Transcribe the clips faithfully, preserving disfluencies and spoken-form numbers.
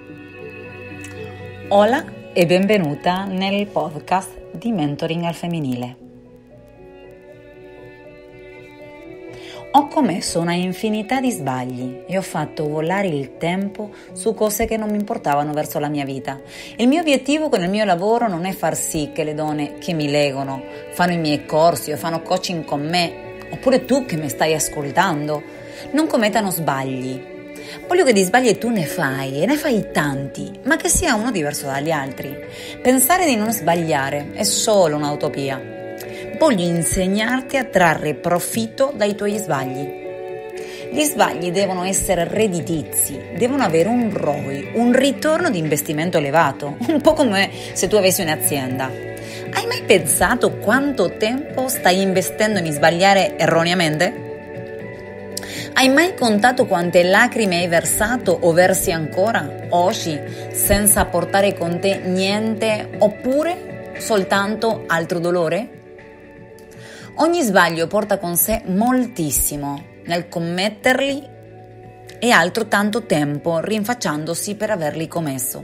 Hola e benvenuta nel podcast di Mentoring al Femminile. Ho commesso una infinità di sbagli e ho fatto volare il tempo su cose che non mi importavano verso la mia vita. Il mio obiettivo con il mio lavoro non è far sì che le donne che mi leggono, fanno i miei corsi o fanno coaching con me, oppure tu che mi stai ascoltando, non commettano sbagli. Voglio che di sbagli tu ne fai, e ne fai tanti, ma che sia uno diverso dagli altri. Pensare di non sbagliare è solo un'utopia. Voglio insegnarti a trarre profitto dai tuoi sbagli. Gli sbagli devono essere redditizi, devono avere un R O I, un ritorno di investimento elevato, un po' come se tu avessi un'azienda. Hai mai pensato quanto tempo stai investendo in sbagliare erroneamente? Hai mai contato quante lacrime hai versato o versi ancora oggi senza portare con te niente oppure soltanto altro dolore? Ogni sbaglio porta con sé moltissimo nel commetterli e altro tanto tempo rinfacciandosi per averli commesso.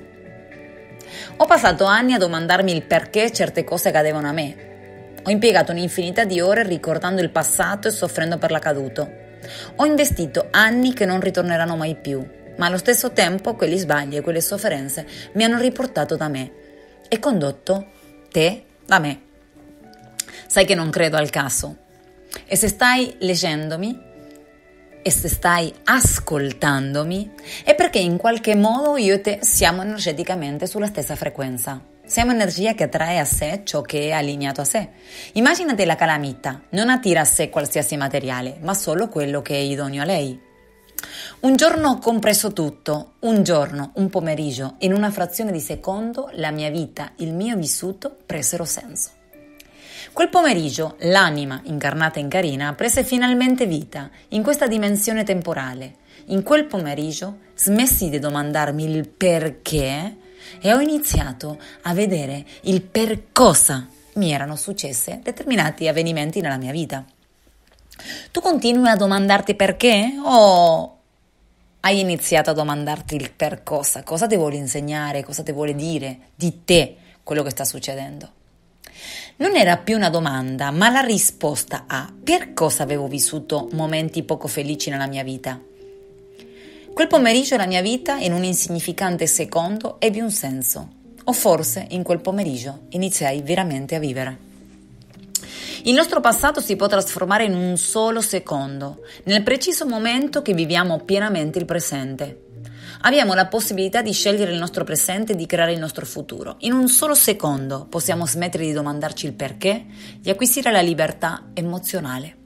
Ho passato anni a domandarmi il perché certe cose accadevano a me. Ho impiegato un'infinità di ore ricordando il passato e soffrendo per l'accaduto. Ho investito anni che non ritorneranno mai più, ma allo stesso tempo quegli sbagli e quelle sofferenze mi hanno riportato da me e condotto te da me. Sai che non credo al caso. E se stai leggendomi e se stai ascoltandomi è perché in qualche modo io e te siamo energeticamente sulla stessa frequenza. Siamo energia che attrae a sé ciò che è allineato a sé. Immaginate la calamita, non attira a sé qualsiasi materiale, ma solo quello che è idoneo a lei. Un giorno ho compreso tutto, un giorno, un pomeriggio, in una frazione di secondo la mia vita, il mio vissuto presero senso. Quel pomeriggio l'anima, incarnata in Karina, prese finalmente vita in questa dimensione temporale. In quel pomeriggio smessi di domandarmi il perché e ho iniziato a vedere il per cosa mi erano successe determinati avvenimenti nella mia vita. Tu continui a domandarti perché o hai iniziato a domandarti il per cosa? Cosa ti vuole insegnare? Cosa ti vuole dire di te quello che sta succedendo? Non era più una domanda, ma la risposta a per cosa avevo vissuto momenti poco felici nella mia vita. Quel pomeriggio la mia vita, in un insignificante secondo, ebbe un senso. O forse in quel pomeriggio iniziai veramente a vivere. Il nostro passato si può trasformare in un solo secondo, nel preciso momento che viviamo pienamente il presente. Abbiamo la possibilità di scegliere il nostro presente e di creare il nostro futuro. In un solo secondo possiamo smettere di domandarci il perché e acquisire la libertà emozionale.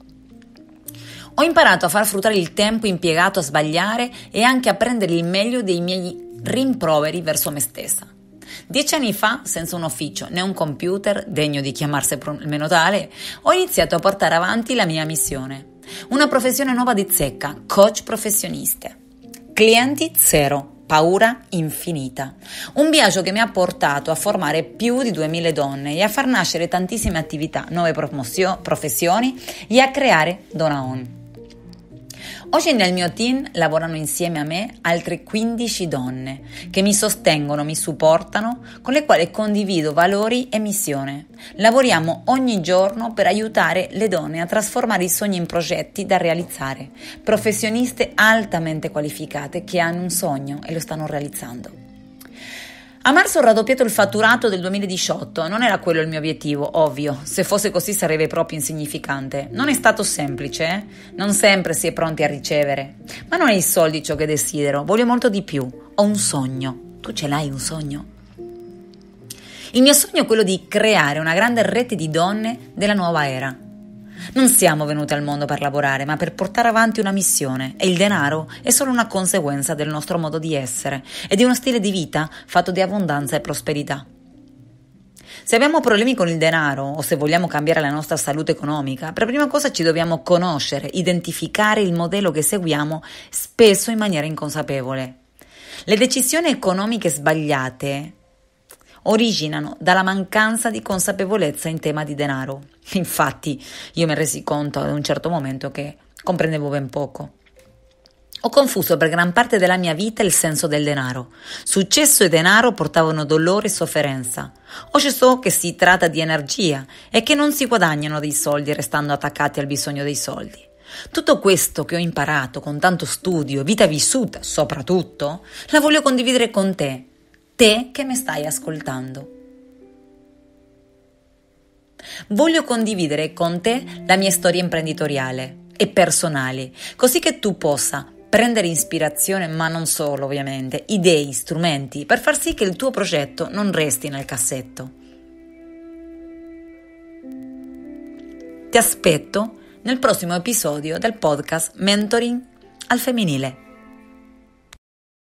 Ho imparato a far fruttare il tempo impiegato a sbagliare e anche a prendere il meglio dei miei rimproveri verso me stessa. Dieci anni fa, senza un ufficio né un computer degno di chiamarsi almeno tale, ho iniziato a portare avanti la mia missione. Una professione nuova di zecca, coach professioniste. Clienti zero, paura infinita. Un viaggio che mi ha portato a formare più di duemila donne e a far nascere tantissime attività, nuove promozio- professioni e a creare Donna On. Oggi nel mio team lavorano insieme a me altre quindici donne che mi sostengono, mi supportano, con le quali condivido valori e missione. Lavoriamo ogni giorno per aiutare le donne a trasformare i sogni in progetti da realizzare, professioniste altamente qualificate che hanno un sogno e lo stanno realizzando. A marzo ho raddoppiato il fatturato del duemiladiciotto, non era quello il mio obiettivo, ovvio, se fosse così sarebbe proprio insignificante. Non è stato semplice, eh? Non sempre si è pronti a ricevere, ma non è i soldi ciò che desidero, voglio molto di più, ho un sogno, tu ce l'hai un sogno? Il mio sogno è quello di creare una grande rete di donne della nuova era. Non siamo venute al mondo per lavorare, ma per portare avanti una missione e il denaro è solo una conseguenza del nostro modo di essere e di uno stile di vita fatto di abbondanza e prosperità. Se abbiamo problemi con il denaro o se vogliamo cambiare la nostra salute economica, per prima cosa ci dobbiamo conoscere, identificare il modello che seguiamo spesso in maniera inconsapevole. Le decisioni economiche sbagliate originano dalla mancanza di consapevolezza in tema di denaro. Infatti, io mi resi conto ad un certo momento che comprendevo ben poco. Ho confuso per gran parte della mia vita il senso del denaro. Successo e denaro portavano dolore e sofferenza. Oggi so che si tratta di energia e che non si guadagnano dei soldi restando attaccati al bisogno dei soldi. Tutto questo che ho imparato con tanto studio e vita vissuta, soprattutto, la voglio condividere con te, te che mi stai ascoltando. Voglio condividere con te la mia storia imprenditoriale e personale, così che tu possa prendere ispirazione, ma non solo ovviamente, idee, strumenti, per far sì che il tuo progetto non resti nel cassetto. Ti aspetto nel prossimo episodio del podcast Mentoring al femminile.